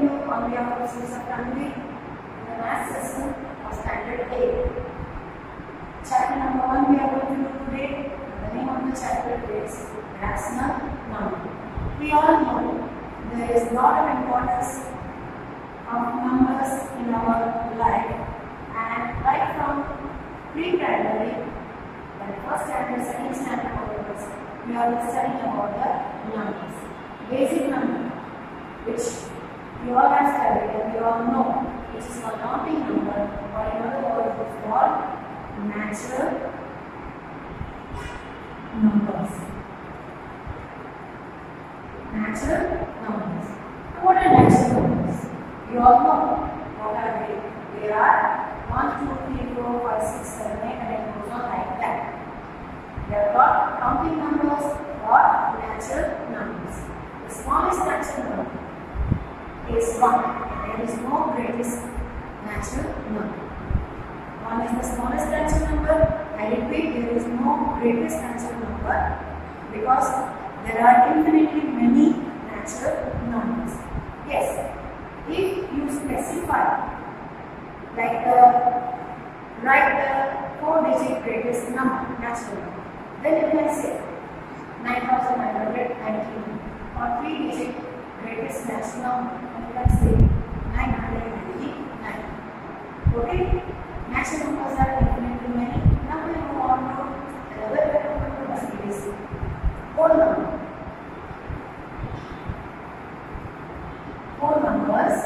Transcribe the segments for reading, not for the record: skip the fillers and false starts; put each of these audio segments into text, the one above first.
you on behalf of Mr. Tanvi in the math session of Standard 8. Chapter number 1 we are going to do today. The name of the chapter is Rational Number. We all know there is a lot of importance of numbers in our life, and right from pre-primary, like first standard, second standard onwards, we are studying about the numbers. Basic number, which we all have studied and we all know, which is called counting number, or in other words, it's called natural numbers. Natural numbers. What are natural numbers? We all know what are they. They are 1, 2, 3, 4, 5, 6, 7, 8, and it goes on like that. They are called counting numbers or natural numbers. The smallest natural number is 1. There is no greatest natural number. 1 is the smallest natural number. I repeat, there is no greatest natural number because there are infinitely many natural numbers. Yes, if you specify, like write the 4-digit greatest number, natural number, then you can say 9,919, or 3-digit greatest natural number, and you can say 999. Okay? Natural numbers are infinitely many. Now we move on to another way of numbers, it is whole number. Whole numbers,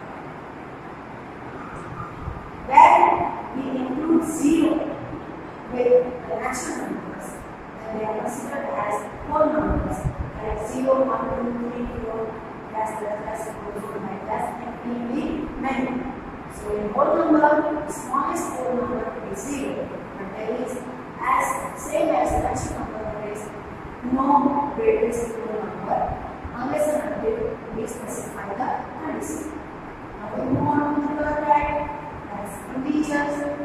where we include 0 with the natural numbers, and they are considered as whole numbers, like 0, 1, 2, 3, 4, plus, like that, and really many. So in whole number, the smallest whole number is 0, but there is as same as natural number, there is no greatest whole number unless and until we specify the condition. Now we move on to the third type, as integers.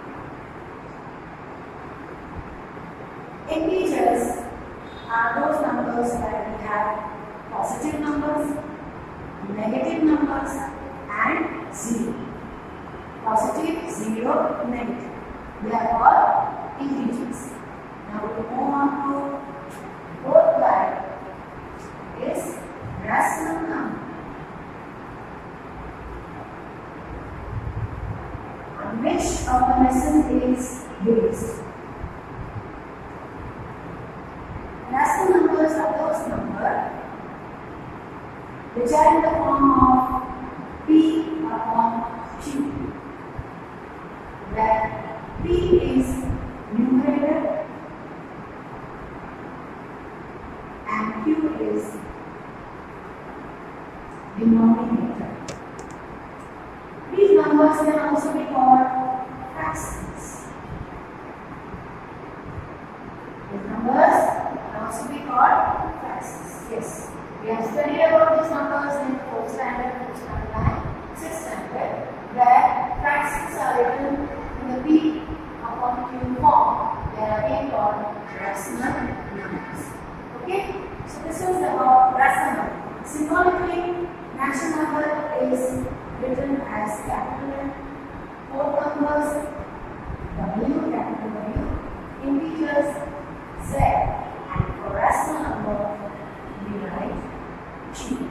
Integers are those numbers that we have positive numbers, negative numbers, and 0. Positive, 0, negative. They are all integers. Now we move on to fourth type, is rational number. On which our lesson is based. Rational numbers are those numbers which are in the form of P upon Q, where P is numerator and Q is denominator. These numbers can also be called fractions. These numbers can also be called fractions. Yes, we have studied about these numbers in 4th standard, 5th standard, 6th standard, where fractions are written in the P upon Q form. They are being called rational numbers. Okay, so this is about rational number. Symbolically, natural number is written as capital N, whole numbers W, capital W, integers Z, and for rational number we write Q.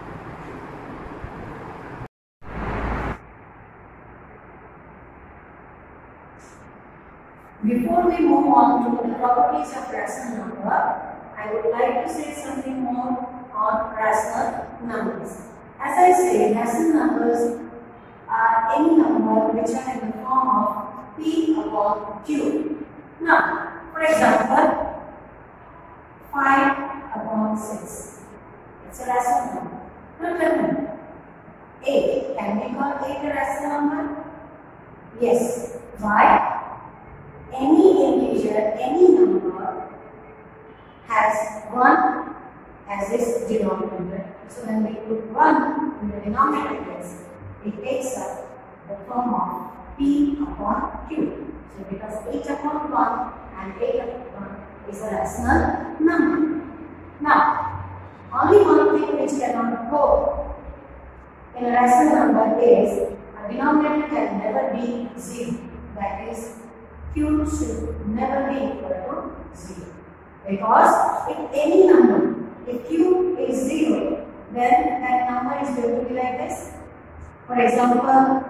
Before we move on to the properties of rational number, I would like to say something more on rational numbers. As I say, rational numbers are any number which are in the form of P upon Q. Now, for example, 5 upon 6. It's a rational number. Now tell me, 8. Can we call 8 a rational number? Yes. Why? Any integer, any number has 1 as its denominator. So when we put 1 in the denominator, it takes up the form of P upon Q. So because 8 upon 1 and 8 upon 1 is a rational number. Now, only one thing which cannot go in a rational number is a denominator can never be 0. That is, q should never be equal to 0. Because if any number, if q is 0, then that number is going to be like this. For example,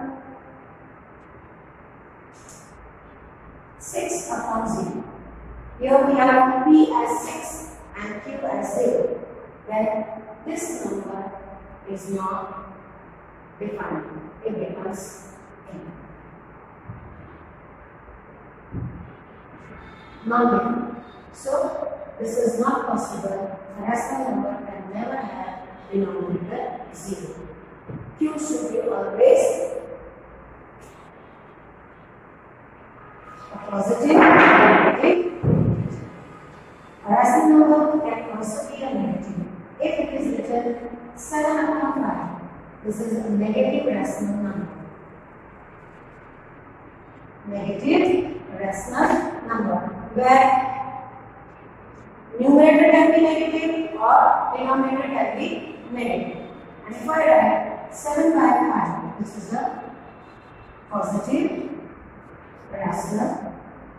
6 upon 0. Here we have p as 6 and q as 0. Then this number is not defined. It becomes n. Non-defined. So this is not possible. A rational number can never have denominator 0. Q should be always a positive or negative. A rational number can also be a negative. If it is written 7 upon 5, this is a negative rational number. Negative rational number where numerator can be negative or denominator can be negative. And if I write 7 by 5, this is a positive rational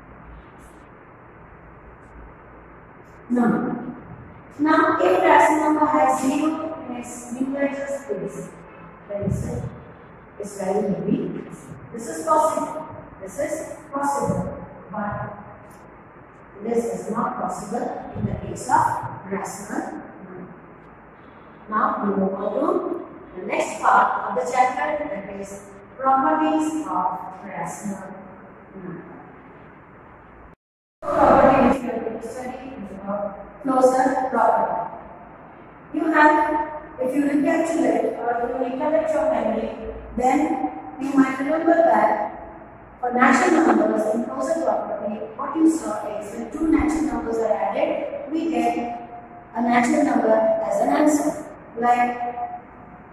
number. Now, if rational number has 0 in its numerator space, then its value will be, this is possible. This is possible, but this is not possible in the case of rational number. Now, we move on to the next part of the chapter, that is properties of rational number. Property which we are going to study is about closure property. You have, if you recapitulate or if you recollect your memory, then you might remember that for natural numbers in closure property, what you saw is when two natural numbers are added, we get a natural number as an answer. Like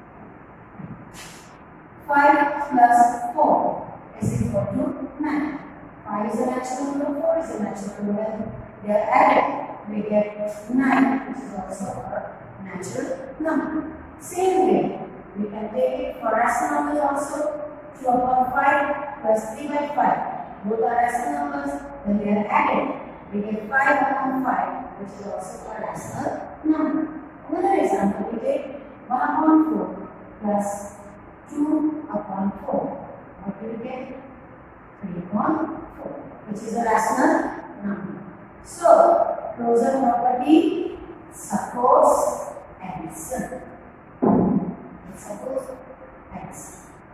5 plus 4 is equal to 9. 5 is a natural number, 4 is a natural number. They are added, we get 9, which is also a natural number. Same way, we can take it for rational numbers also. 2 upon 5 plus 3 by 5. Both are rational numbers. When they are added, we get 5 upon 5, which is also a rational number. Another example, we take 1 upon 4 plus 2 upon 4. What will we get? 3 upon 4, which is a rational number. So, closure property suppose addition. Suppose addition.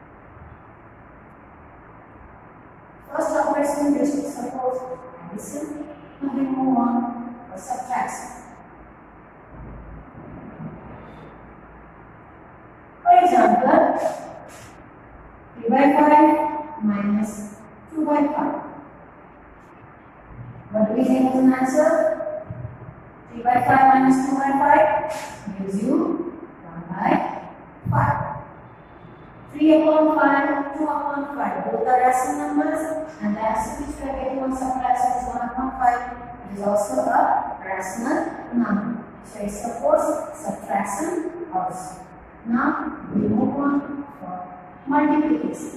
First operation which is suppose addition, and we move on for subtraction. For example, 3 by 5 minus 2 by 5. What do we get as an answer? 3 by 5 minus 2 by 5 gives you 1 by 5. 3 upon 5, 2 upon 5. Both are rational numbers, and the answer which we are getting on subtraction is 1 upon 5. It is also a rational number. So it supports subtraction also. Now we move on for multiplication.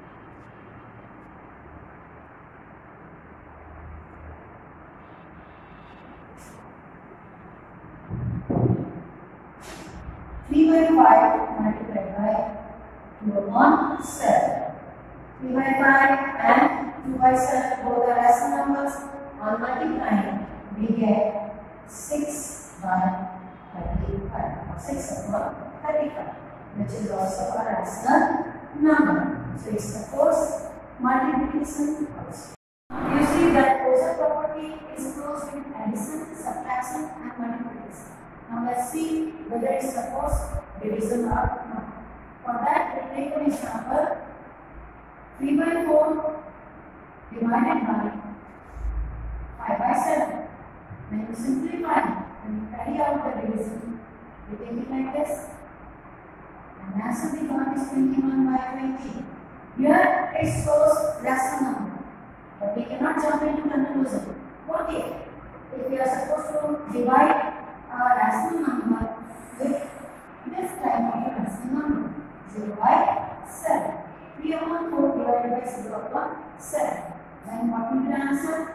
Three by 5 multiplied by 2 upon 7. 3 by 5 and 2 by 7 both are rational numbers. On multiplying, we get 6 by 35 or 6 upon 35, which is also a rational number. So it supports multiplication also. You see that closure property is closed with addition, subtraction and multiplication. Now let's see whether it supports division or not. For that, we take an example. 3 by 4 divided by 5 by 7. When you simplify, when you carry out the division, we take it like this. And answer we got is 21 by 20. Here it shows rational number, but we cannot jump into conclusion. What if we are supposed to divide a rational number with this type of a rational number? 0 by 7. 3 upon 4 divided by 0 upon 7. Then what will be the answer?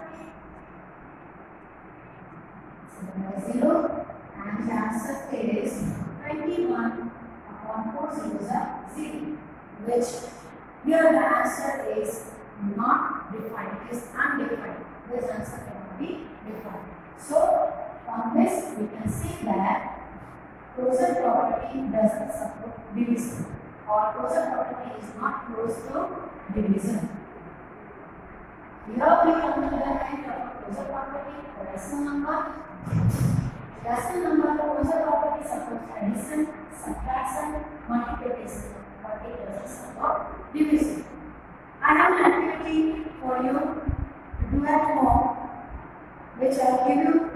7 by 0. And the answer is 21 upon 4 zeros are 0. Which here the answer is not defined. It is undefined. This answer cannot be defined. So from this we can see that closure property doesn't support division, or closure property is not close to division. Here we come to the end of closure property. Rational number. Rational number closure property supports addition, subtraction, multiplication, but it doesn't support division. I have an activity for you to do at home, which I will give you